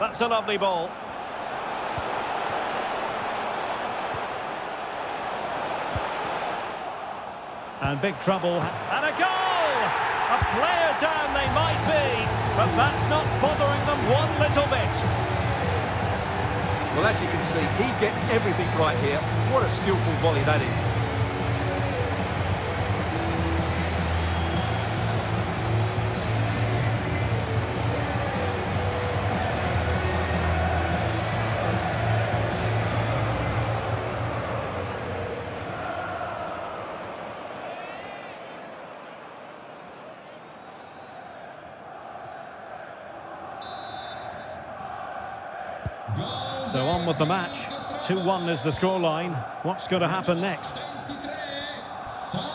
That's a lovely ball. And big trouble. And a goal! A player down they might be, but that's not bothering them one little bit. Well, as you can see, he gets everything right here. What a skillful volley that is. So on with the match. 2-1 is the scoreline. What's going to happen next?